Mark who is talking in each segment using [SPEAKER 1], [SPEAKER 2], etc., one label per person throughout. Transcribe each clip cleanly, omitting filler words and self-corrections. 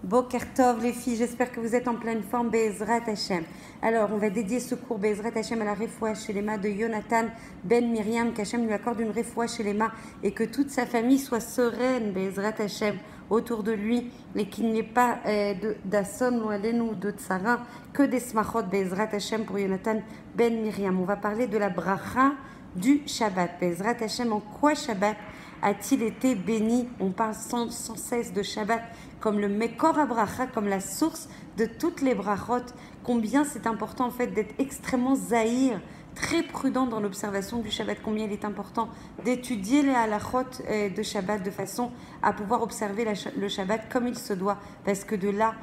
[SPEAKER 1] Boker Tov les filles, j'espère que vous êtes en pleine forme, Be'ezrat Hashem. Alors, on va dédier ce cours Be'ezrat Hashem à la refoua chez les mains de Jonathan Ben Miriam, qu'Hachem lui accorde une refoua chez les mains et que toute sa famille soit sereine, Be'ezrat Hashem, autour de lui, et qu'il n'y ait pas d'asson ou alenu de tsara, que des smachot Be'ezrat Hashem pour Jonathan Ben Miriam. On va parler de la bracha du Shabbat. Be'ezrat Hashem, en quoi Shabbat a-t-il été béni? On parle sans cesse de Shabbat comme le Mekor HaBracha, comme la source de toutes les brachot. Combien c'est important en fait d'être extrêmement zahir, très prudent dans l'observation du Shabbat. Combien il est important d'étudier les halachot de Shabbat de façon à pouvoir observer le Shabbat comme il se doit, parce que de là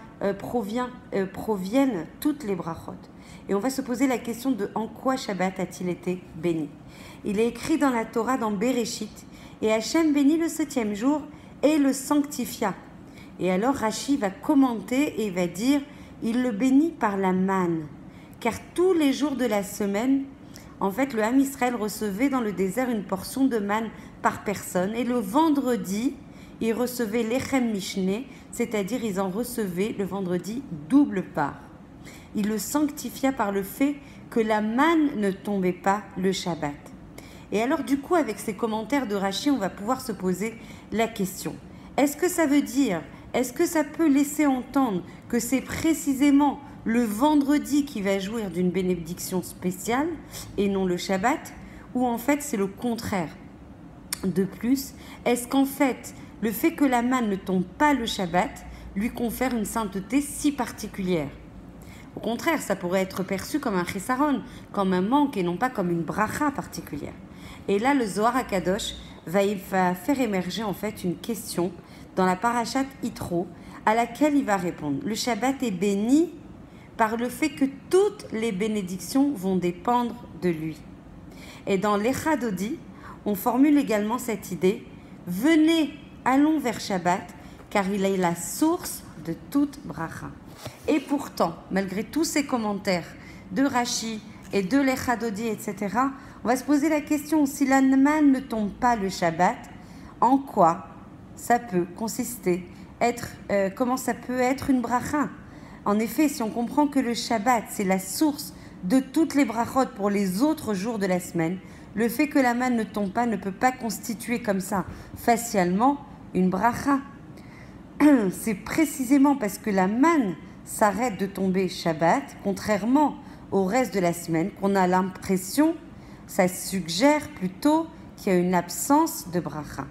[SPEAKER 1] proviennent toutes les brachot. Et on va se poser la question de en quoi Shabbat a-t-il été béni? Il est écrit dans la Torah, dans Bereshit, et Hachem bénit le 7e jour et le sanctifia. Et alors Rashi va commenter et va dire, il le bénit par la manne. Car tous les jours de la semaine, en fait, le Ham Israël recevait dans le désert une portion de manne par personne. Et le vendredi, ils recevaient l'Echem Mishné, c'est-à-dire ils en recevaient le vendredi double part. Il le sanctifia par le fait que la manne ne tombait pas le Shabbat. Et alors du coup, avec ces commentaires de Rashi, on va pouvoir se poser la question. Est-ce que ça veut dire, est-ce que ça peut laisser entendre que c'est précisément le vendredi qui va jouir d'une bénédiction spéciale et non le Shabbat? Ou en fait c'est le contraire? De plus, est-ce qu'en fait, le fait que la manne ne tombe pas le Shabbat lui confère une sainteté si particulière? Au contraire, ça pourrait être perçu comme un chisaron, comme un manque et non pas comme une bracha particulière. Et là, le Zohar HaKadosh va faire émerger en fait une question dans la parashat Yitro à laquelle il va répondre. Le Shabbat est béni par le fait que toutes les bénédictions vont dépendre de lui. Et dans l'Echa Dodi, on formule également cette idée. Venez, allons vers Shabbat, car il est la source de toute bracha. Et pourtant, malgré tous ces commentaires de Rashi et de l'Echa Dodi, etc., on va se poser la question, si la manne ne tombe pas le Shabbat, en quoi ça peut consister, comment ça peut être une bracha? En effet, si on comprend que le Shabbat, c'est la source de toutes les brachot pour les autres jours de la semaine, le fait que la manne ne tombe pas ne peut pas constituer comme ça facialement une bracha. C'est précisément parce que la manne s'arrête de tomber Shabbat, contrairement au reste de la semaine, qu'on a l'impression, ça suggère plutôt qu'il y a une absence de bracha.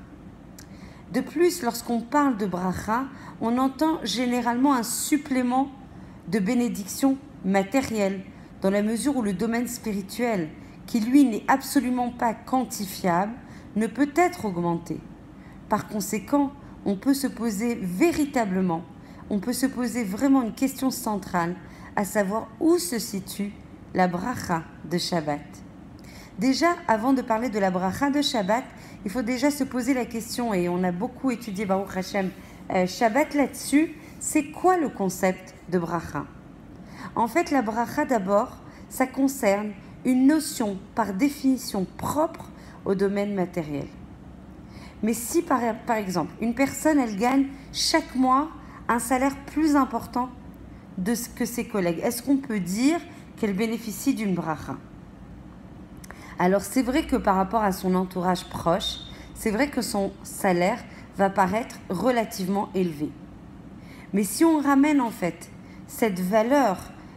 [SPEAKER 1] De plus, lorsqu'on parle de bracha, on entend généralement un supplément de bénédiction matérielle, dans la mesure où le domaine spirituel, qui lui n'est absolument pas quantifiable, ne peut être augmenté. Par conséquent, on peut se poser véritablement, on peut se poser vraiment une question centrale, à savoir où se situe la bracha de Shabbat. Déjà, avant de parler de la bracha de Shabbat, il faut déjà se poser la question, et on a beaucoup étudié Baruch Hashem Shabbat là-dessus, c'est quoi le concept de bracha? En fait, la bracha d'abord, ça concerne une notion par définition propre au domaine matériel. Mais si par exemple, une personne, elle gagne chaque mois un salaire plus important que ses collègues, est-ce qu'on peut dire qu'elle bénéficie d'une bracha? Alors c'est vrai que par rapport à son entourage proche, c'est vrai que son salaire va paraître relativement élevé. Mais si on ramène en fait cette valeur,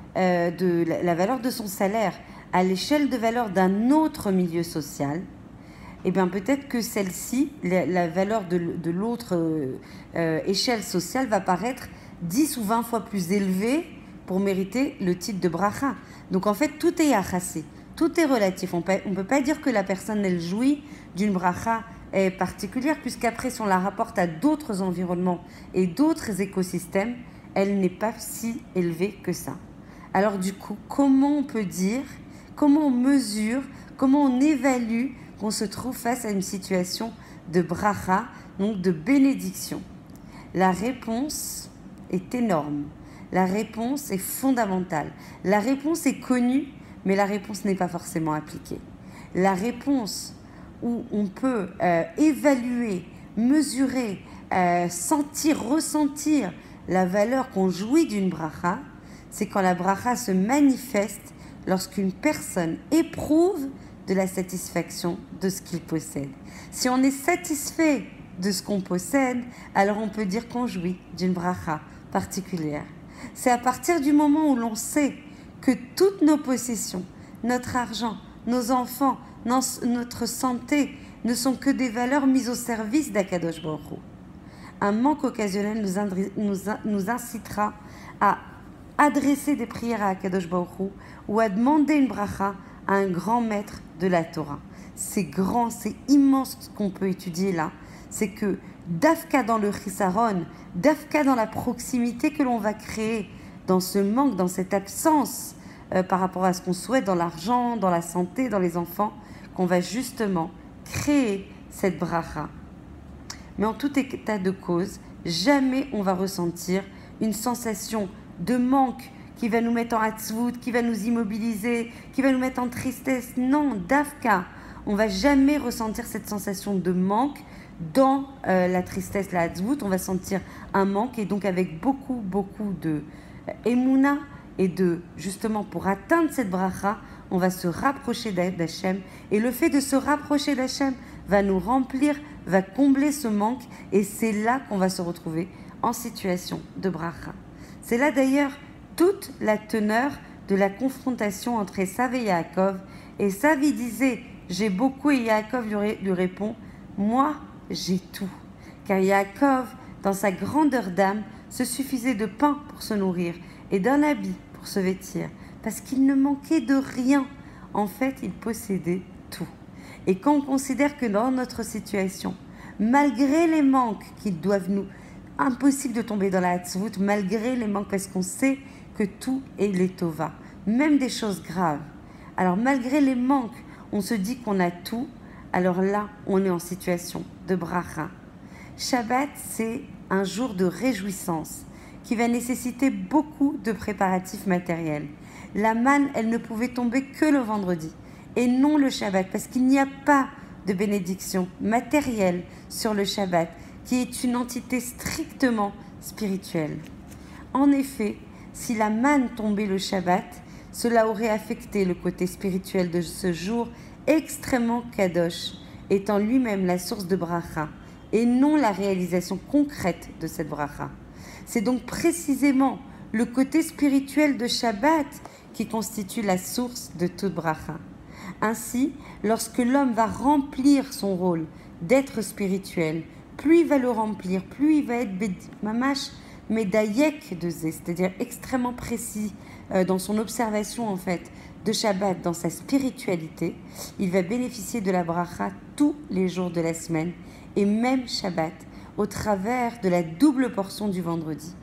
[SPEAKER 1] la valeur de son salaire à l'échelle de valeur d'un autre milieu social, eh bien peut-être que celle-ci, la valeur de l'autre échelle sociale va paraître 10 ou 20 fois plus élevée pour mériter le titre de bracha. Donc en fait, tout est yachassé, tout est relatif. On ne peut pas dire que la personne, elle jouit d'une bracha particulière, puisqu'après, si on la rapporte à d'autres environnements et d'autres écosystèmes, elle n'est pas si élevée que ça. Alors du coup, comment on peut dire, comment on mesure, comment on évalue qu'on se trouve face à une situation de bracha, donc de bénédiction? La réponse est énorme. La réponse est fondamentale. La réponse est connue, mais la réponse n'est pas forcément appliquée. La réponse où on peut évaluer, mesurer, sentir, ressentir la valeur qu'on jouit d'une bracha, c'est quand la bracha se manifeste lorsqu'une personne éprouve de la satisfaction de ce qu'il possède. Si on est satisfait de ce qu'on possède, alors on peut dire qu'on jouit d'une bracha particulière. C'est à partir du moment où l'on sait que toutes nos possessions, notre argent, nos enfants, notre santé ne sont que des valeurs mises au service d'Akadosh Baruch Hu. Un manque occasionnel nous incitera à adresser des prières à Akadosh Baruch Hu ou à demander une bracha à un grand maître de la Torah. C'est grand, c'est immense ce qu'on peut étudier là. C'est que d'Afka dans le Chisaron, d'Afka dans la proximité que l'on va créer, dans ce manque, dans cette absence par rapport à ce qu'on souhaite dans l'argent, dans la santé, dans les enfants, qu'on va justement créer cette bracha. Mais en tout état de cause, jamais on va ressentir une sensation de manque qui va nous mettre en hatzvout, qui va nous immobiliser, qui va nous mettre en tristesse. Non, d'Afka, on va jamais ressentir cette sensation de manque dans la tristesse, la hatzvout. On va sentir un manque et donc avec beaucoup de émouna et justement pour atteindre cette bracha, on va se rapprocher d'Hachem et le fait de se rapprocher d'Hachem va nous remplir, va combler ce manque et c'est là qu'on va se retrouver en situation de bracha. C'est là d'ailleurs toute la teneur de la confrontation entre Esav et Yaakov. Esav il disait « j'ai beaucoup » et Yaakov lui répond « moi j'ai tout ». Car Yaakov, dans sa grandeur d'âme, se suffisait de pain pour se nourrir et d'un habit pour se vêtir, parce qu'il ne manquait de rien. En fait, il possédait tout. Et quand on considère que dans notre situation, malgré les manques qui doivent nous... Impossible de tomber dans la hatzvout, malgré les manques, parce qu'on sait que tout est l'étova, même des choses graves. Alors malgré les manques, on se dit qu'on a tout, alors là, on est en situation de bracha. Shabbat, c'est un jour de réjouissance qui va nécessiter beaucoup de préparatifs matériels. La manne, elle ne pouvait tomber que le vendredi et non le Shabbat, parce qu'il n'y a pas de bénédiction matérielle sur le Shabbat, qui est une entité strictement spirituelle. En effet, si la manne tombait le Shabbat, cela aurait affecté le côté spirituel de ce jour extrêmement kadosh, étant lui-même la source de bracha, et non la réalisation concrète de cette bracha. C'est donc précisément le côté spirituel de Shabbat qui constitue la source de toute bracha. Ainsi, lorsque l'homme va remplir son rôle d'être spirituel, plus il va le remplir, plus il va être mamash medayek de zé, c'est-à-dire extrêmement précis dans son observation en fait de Shabbat, dans sa spiritualité, il va bénéficier de la bracha tous les jours de la semaine et même Shabbat au travers de la double portion du vendredi.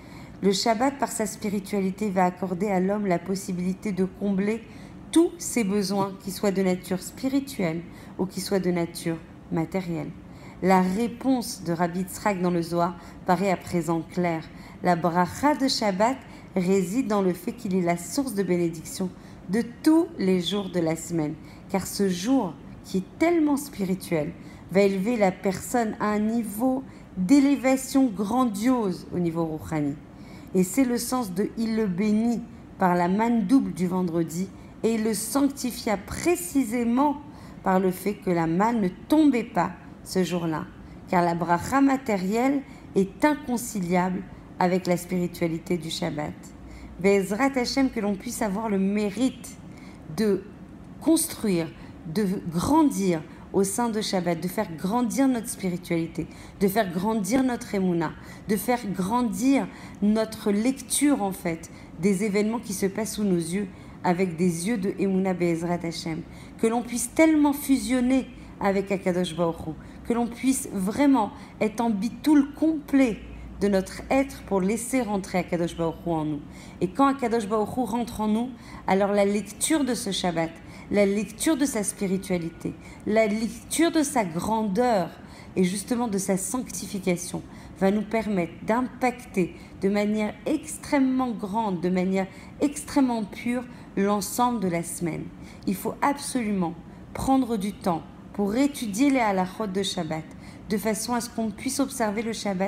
[SPEAKER 1] Le Shabbat, par sa spiritualité, va accorder à l'homme la possibilité de combler tous ses besoins, qui soient de nature spirituelle ou qui soient de nature matérielle. La réponse de Rabbi Yitzhak dans le Zohar paraît à présent claire. La bracha de Shabbat réside dans le fait qu'il est la source de bénédiction de tous les jours de la semaine, car ce jour, qui est tellement spirituel, va élever la personne à un niveau d'élévation grandiose au niveau rouhani. Et c'est le sens de « il le bénit » par la manne double du vendredi et il le sanctifia précisément par le fait que la manne ne tombait pas ce jour-là, car la bracha matérielle est inconciliable avec la spiritualité du Shabbat. Be'ezrat Hashem, que l'on puisse avoir le mérite de construire, de grandir au sein de Shabbat, de faire grandir notre spiritualité, de faire grandir notre émouna, de faire grandir notre lecture en fait des événements qui se passent sous nos yeux avec des yeux de émouna be'ezrat Hashem, que l'on puisse tellement fusionner avec Akadosh Baruch Hu, que l'on puisse vraiment être en bitoul complet de notre être pour laisser rentrer Akadosh Baruch Hu en nous. Et quand Akadosh Baruch Hu rentre en nous, alors la lecture de ce Shabbat, la lecture de sa spiritualité, la lecture de sa grandeur et justement de sa sanctification va nous permettre d'impacter de manière extrêmement grande, de manière extrêmement pure l'ensemble de la semaine. Il faut absolument prendre du temps pour étudier les halachot de Shabbat, de façon à ce qu'on puisse observer le Shabbat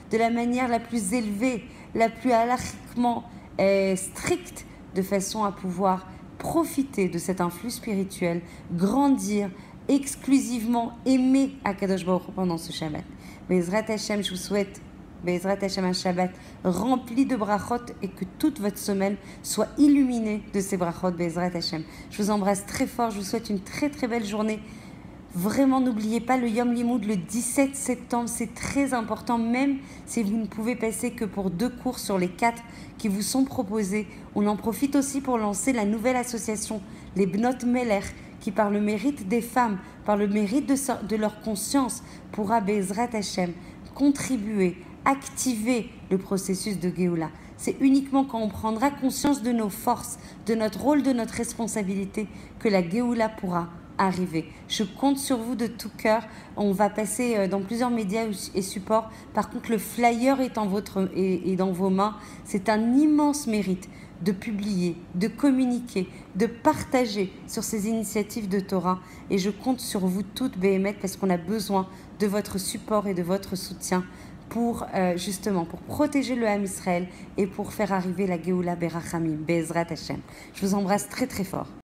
[SPEAKER 1] de la manière la plus élevée, la plus halachiquement stricte, de façon à pouvoir profiter de cet influx spirituel, grandir, exclusivement aimer Akadosh Baruch Hu pendant ce Shabbat. Bezrat Hashem, je vous souhaite Bezrat Hashem un Shabbat rempli de brachot et que toute votre semaine soit illuminée de ces brachot. Bezrat Hashem. Je vous embrasse très fort, je vous souhaite une très très belle journée. Vraiment, n'oubliez pas le Yom Limoud le 17 septembre, c'est très important, même si vous ne pouvez passer que pour 2 cours sur les 4 qui vous sont proposés. On en profite aussi pour lancer la nouvelle association, les Bnot Meler, qui par le mérite des femmes, par le mérite de leur conscience, pourra Bezrat Hashem contribuer, activer le processus de Géoula. C'est uniquement quand on prendra conscience de nos forces, de notre rôle, de notre responsabilité, que la Géoula pourra arriver. Je compte sur vous de tout cœur. On va passer dans plusieurs médias et supports. Par contre, le flyer est dans vos mains. C'est un immense mérite de publier, de communiquer, de partager sur ces initiatives de Torah. Et je compte sur vous toutes, Béhémet, parce qu'on a besoin de votre support et de votre soutien pour justement pour protéger le Ham Israël et pour faire arriver la Géoula Berachamim, Bezrat Hashem. Je vous embrasse très très fort.